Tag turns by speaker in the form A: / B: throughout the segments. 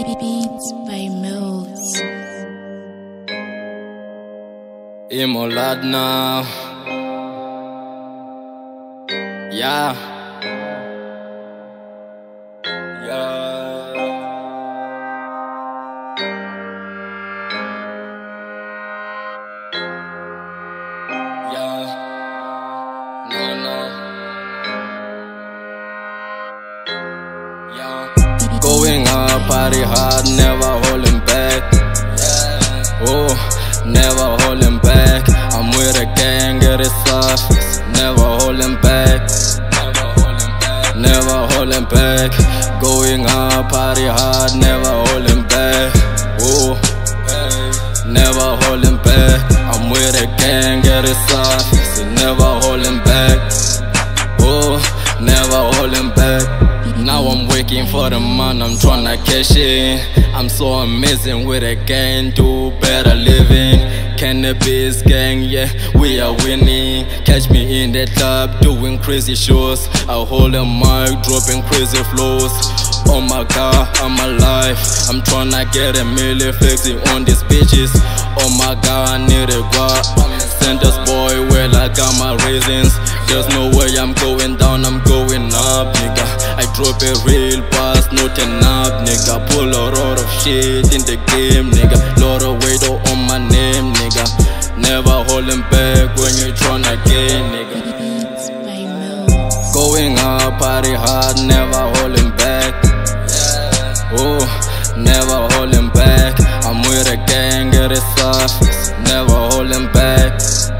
A: Beats by Mills.
B: Imoladna. Yeah. Going up, party hard, never holding back. Oh, never holding back. I'm with a gang, get it soft. Never holding back. Never holding back. Going up, party hard, never holding back. Oh, never holding back. I'm with a gang, get it soft. Never holding back. Oh, never holding back. Now I'm working for the man, I'm tryna cash in. I'm so amazing with a gang, do better living. Cannabis gang, yeah, we are winning. Catch me in the club, doing crazy shows. I hold a mic, dropping crazy flows. Oh my god, I'm alive. I'm tryna get a million flexing on these bitches. Oh my god, I need a guap. Centers boy, well I got my reasons. There's no way I'm going down, I'm going up, nigga. I drop a real boss, not enough, nigga. Pull a lot of shit in the game, nigga. Lot of weight on my name, nigga. Never holding back when you tryna get, nigga.
A: Beats by Mills.
B: Going up, party hard, never holding back. Oh, never holding back. I'm with a gang, get it soft. Never holding back.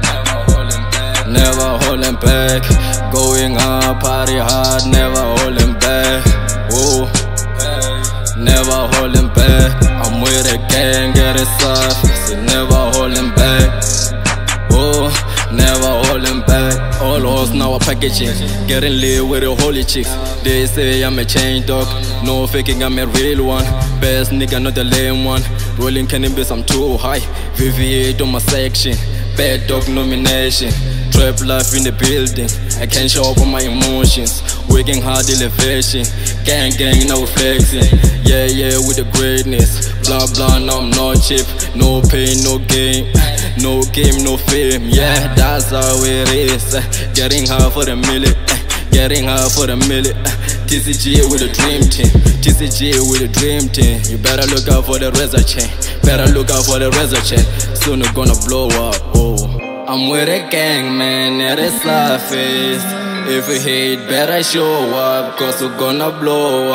B: Never holding back. Going up, party hard, never holding back. Oh, never holding back. I'm with a gang, get it soft. Never holding back. Oh, never holding back. All hoes now are packaging, getting lit with the holy chicks. They say I'm a chain dog, no faking, I'm a real one. Best nigga, not the lame one. Rolling cannabis, I'm too high. VV8 on my section, bad dog nomination. Trap life in the building, I can't show up on my emotions. Working hard elevation, gang now we flexing. Yeah, with the greatness. Blah blah, now I'm not cheap. No pain, no gain. No game, no fame. Yeah, that's how it is. Getting high for the milli. Getting high for the milli. TCG with a dream team. TCG with a dream team. You better look out for the razor chain. Better look out for the razor chain. Soon you're gonna blow up. Oh, I'm with a gang, man, at a surface. If you hate, better show up, cause we're gonna blow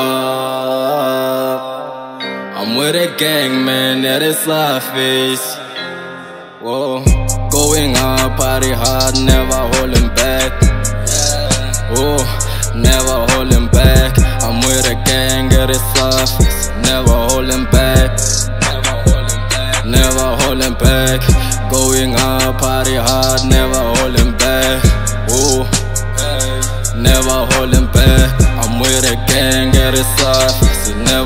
B: up. I'm with a gang, man, at a surface. Whoa, going up, party hard, never holding back. Oh, never holding back. I'm with a gang, at a surface. Never holding back. Never holding back. Going up, party hard, never holding back. Oh, never holding back. I'm with a gang, get it soft.